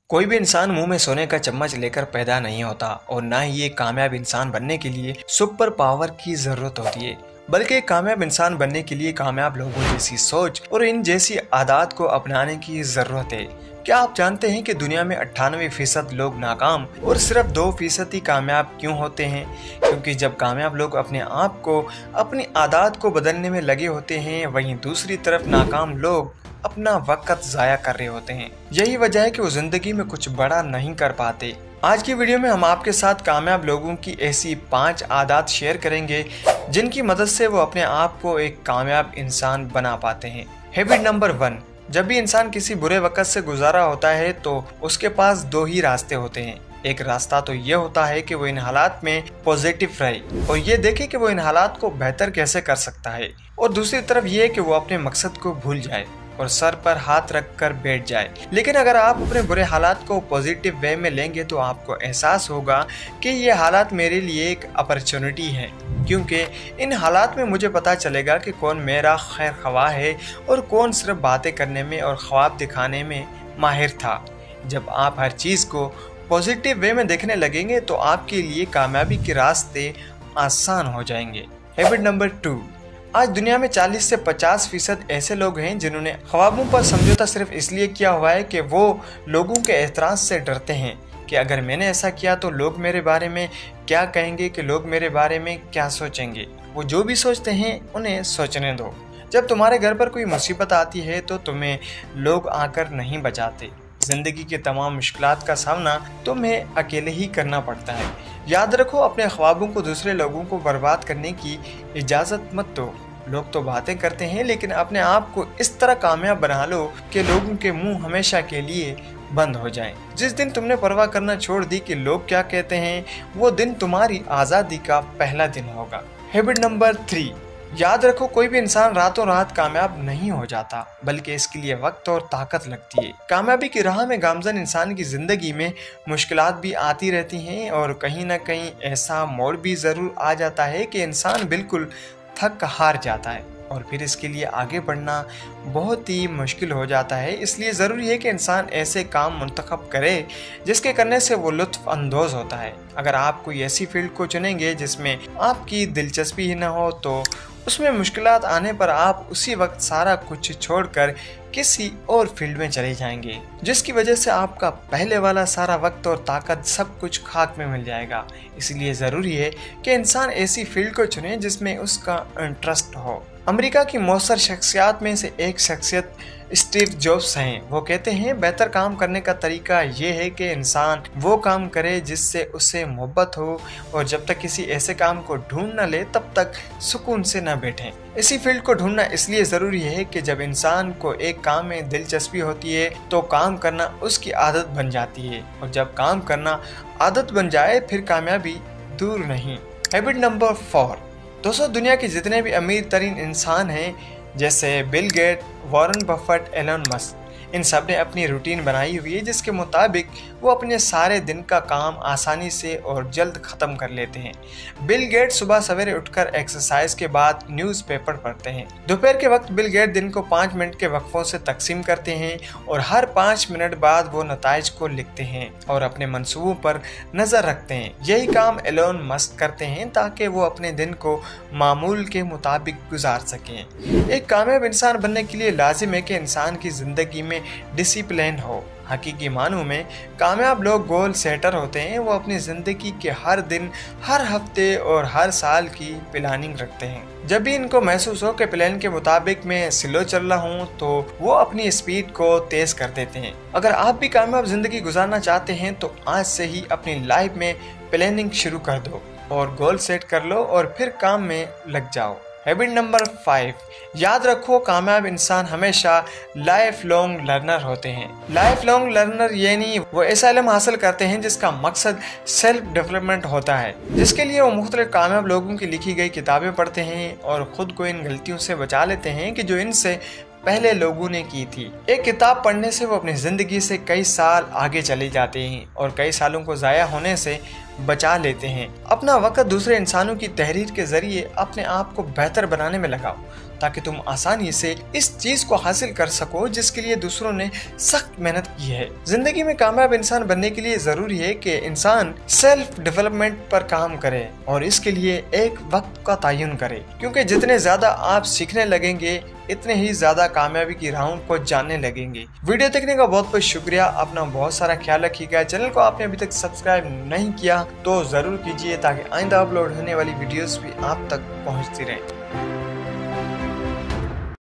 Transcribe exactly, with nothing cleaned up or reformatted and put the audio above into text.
कोई भी इंसान मुंह में सोने का चम्मच लेकर पैदा नहीं होता और ना ही एक कामयाब इंसान बनने के लिए सुपर पावर की जरूरत होती है, बल्कि एक कामयाब इंसान बनने के लिए कामयाब लोगों जैसी सोच और इन जैसी आदत को अपनाने की जरूरत है। क्या आप जानते हैं कि दुनिया में अट्ठानवे फीसद लोग नाकाम और सिर्फ दो फीसद ही कामयाब क्यों होते हैं? क्योंकि जब कामयाब लोग अपने आप को, अपनी आदत को बदलने में लगे होते हैं, वहीं दूसरी तरफ नाकाम लोग अपना वक्त जाया कर रहे होते हैं। यही वजह है कि वो जिंदगी में कुछ बड़ा नहीं कर पाते। आज की वीडियो में हम आपके साथ कामयाब लोगों की ऐसी पांच आदत शेयर करेंगे जिनकी मदद से वो अपने आप को एक कामयाब इंसान बना पाते हैं। हैबिट नंबर वन, जब भी इंसान किसी बुरे वक्त से गुजारा होता है तो उसके पास दो ही रास्ते होते हैं। एक रास्ता तो ये होता है कि वो इन हालात में पॉजिटिव रहे और ये देखे कि वो इन हालात को बेहतर कैसे कर सकता है, और दूसरी तरफ ये कि वो अपने मकसद को भूल जाए और सर पर हाथ रखकर बैठ जाए। लेकिन अगर आप अपने बुरे हालात को पॉजिटिव वे में लेंगे तो आपको एहसास होगा कि ये हालात मेरे लिए एक अपॉर्चुनिटी है, क्योंकि इन हालात में मुझे पता चलेगा कि कौन मेरा खैर ख्वाह है और कौन सिर्फ बातें करने में और ख्वाब दिखाने में माहिर था। जब आप हर चीज़ को पॉजिटिव वे में देखने लगेंगे तो आपके लिए कामयाबी के रास्ते आसान हो जाएंगे। हैबिट नंबर टू, आज दुनिया में चालीस से पचास फीसद ऐसे लोग हैं जिन्होंने ख्वाबों पर समझौता सिर्फ इसलिए किया हुआ है कि वो लोगों के एतराज़ से डरते हैं कि अगर मैंने ऐसा किया तो लोग मेरे बारे में क्या कहेंगे, कि लोग मेरे बारे में क्या सोचेंगे। वो जो भी सोचते हैं उन्हें सोचने दो। जब तुम्हारे घर पर कोई मुसीबत आती है तो तुम्हें लोग आकर नहीं बचाते। जिंदगी के तमाम मुश्किलात का सामना तुम्हें अकेले ही करना पड़ता है। याद रखो, अपने ख्वाबों को दूसरे लोगों को बर्बाद करने की इजाज़त मत दो। लोग तो बातें करते हैं, लेकिन अपने आप को इस तरह कामयाब बना लो कि लोगों के मुंह हमेशा के लिए बंद हो जाएं। जिस दिन तुमने परवाह करना छोड़ दी कि लोग क्या कहते हैं, वो दिन तुम्हारी आज़ादी का पहला दिन होगा। हैबिट नंबर थ्री, याद रखो, कोई भी इंसान रातों रात कामयाब नहीं हो जाता, बल्कि इसके लिए वक्त और ताकत लगती है। कामयाबी की राह में गामजन इंसान की जिंदगी में मुश्किलात भी आती रहती हैं और कहीं ना कहीं ऐसा मोड़ भी ज़रूर आ जाता है कि इंसान बिल्कुल थक हार जाता है और फिर इसके लिए आगे बढ़ना बहुत ही मुश्किल हो जाता है। इसलिए ज़रूरी है कि इंसान ऐसे काम मुंतखब करे जिसके करने से वो लुत्फ़ अंदोज़ होता है। अगर आप कोई ऐसी फील्ड को चुनेंगे जिसमें आपकी दिलचस्पी ही न हो तो उसमें मुश्किलात आने पर आप उसी वक्त सारा कुछ छोड़कर किसी और फील्ड में चले जाएंगे, जिसकी वजह से आपका पहले वाला सारा वक्त और ताकत सब कुछ खाक में मिल जाएगा। इसलिए ज़रूरी है कि इंसान ऐसी फील्ड को चुने जिसमें उसका इंटरेस्ट हो। अमेरिका की मौसर शख्सियत में से एक शख्सियत स्टीव जॉब्स हैं। वो कहते हैं, बेहतर काम करने का तरीका ये है कि इंसान वो काम करे जिससे उसे मोहब्बत हो, और जब तक किसी ऐसे काम को ढूंढ न ले तब तक सुकून से न बैठें। इसी फील्ड को ढूंढना इसलिए ज़रूरी है कि जब इंसान को एक काम में दिलचस्पी होती है तो काम करना उसकी आदत बन जाती है, और जब काम करना आदत बन जाए फिर कामयाबी दूर नहीं। हैबिट नंबर फोर, दोस्तों, दुनिया के जितने भी अमीर तरीन इंसान हैं, जैसे Bill Gate, Warren Buffett, Elon Musk, इन सब ने अपनी रूटीन बनाई हुई है जिसके मुताबिक वो अपने सारे दिन का काम आसानी से और जल्द ख़त्म कर लेते हैं। बिल गेट सुबह सवेरे उठकर एक्सरसाइज के बाद न्यूज़पेपर पढ़ते हैं। दोपहर के वक्त बिल गेट दिन को पाँच मिनट के वक्फों से तकसीम करते हैं और हर पाँच मिनट बाद वो नताइज को लिखते हैं और अपने मंसूबों पर नज़र रखते हैं। यही काम एलन मस्क करते हैं ताकि वो अपने दिन को मामूल के मुताबिक गुजार सकें। एक कामयाब इंसान बनने के लिए लाजिम है कि इंसान की ज़िंदगी में डिसिप्लिन हो। हकीकी मानों में कामयाब लोग गोल सेटर होते हैं। वो अपनी ज़िंदगी के हर दिन, हर हफ्ते और हर साल की प्लानिंग रखते हैं। जब भी इनको महसूस हो कि प्लान के मुताबिक मैं स्लो चल रहा हूँ तो वो अपनी स्पीड को तेज़ कर देते हैं। अगर आप भी कामयाब ज़िंदगी गुजारना चाहते हैं तो आज से ही अपनी लाइफ में प्लानिंग शुरू कर दो और गोल सेट कर लो और फिर काम में लग जाओ। हैबिट नंबर फाइव, याद रखो, कामयाब इंसान हमेशा लाइफ लॉन्ग लर्नर होते हैं। लाइफ लॉन्ग लर्नर यानी वो ऐसा इल्म हासिल करते हैं जिसका मकसद सेल्फ डेवलपमेंट होता है, जिसके लिए वो मुख्तलिफ कामयाब लोगों की लिखी गई किताबें पढ़ते हैं और ख़ुद को इन गलतियों से बचा लेते हैं कि जो इनसे पहले लोगों ने की थी। एक किताब पढ़ने से वो अपनी ज़िंदगी से कई साल आगे चले जाते हैं और कई सालों को ज़ाया होने से बचा लेते हैं। अपना वक्त दूसरे इंसानों की तहरीर के ज़रिए अपने आप को बेहतर बनाने में लगाओ ताकि तुम आसानी से इस चीज को हासिल कर सको जिसके लिए दूसरों ने सख्त मेहनत की है। जिंदगी में कामयाब इंसान बनने के लिए जरूरी है कि इंसान सेल्फ डेवलपमेंट पर काम करे और इसके लिए एक वक्त का तयन करे, क्योंकि जितने ज्यादा आप सीखने लगेंगे इतने ही ज्यादा कामयाबी की राहों को जानने लगेंगे। वीडियो देखने का बहुत बहुत शुक्रिया। अपना बहुत सारा ख्याल रखिएगा। चैनल को आपने अभी तक सब्सक्राइब नहीं किया तो जरूर कीजिए ताकि आइंदा अपलोड होने वाली वीडियोस भी आप तक पहुंचती रहें।